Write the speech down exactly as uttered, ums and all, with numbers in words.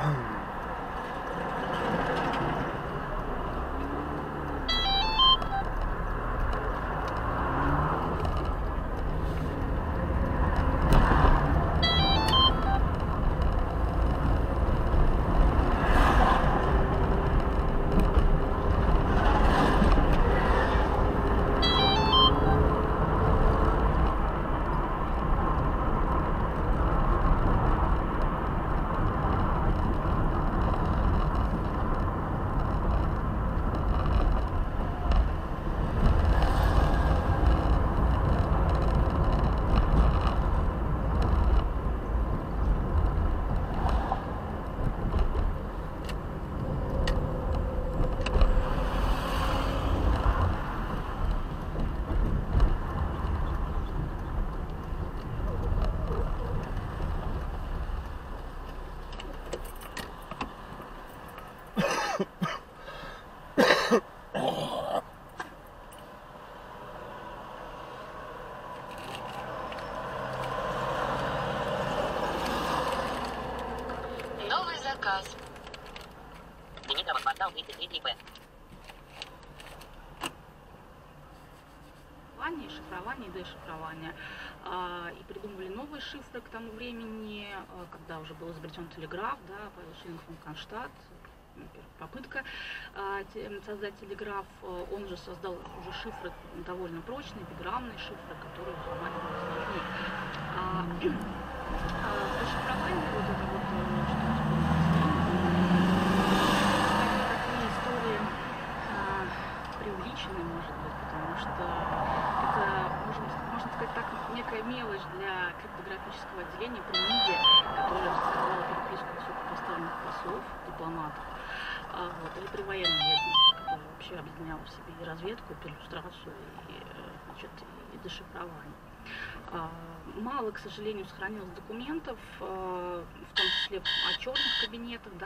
Новый заказ. Димитрова, квартал тридцать три Б. Шифрование и дешифрование. И придумывали новые шифры к тому времени, когда уже был изобретен телеграф, да, Павел Шиллинг фон Кронштадт, попытка создать телеграф. Он же создал уже шифры довольно прочные, биграммные шифры, которые взломать было сложнее. А, а, дешифрование, вот это вот, что такие истории а, преувеличены, может быть, потому что это, можно, можно сказать так, некая мелочь для криптографического отделения при МИДе, которое раскрывало переписку высокопоставленных послов, дипломатов, а, вот, или при военной ведомстве, которое вообще объединяло в себе и разведку, и перлюстрацию, и, значит, и дешифрование. А, мало, к сожалению, сохранилось документов, а, в том числе о черных кабинетах, да,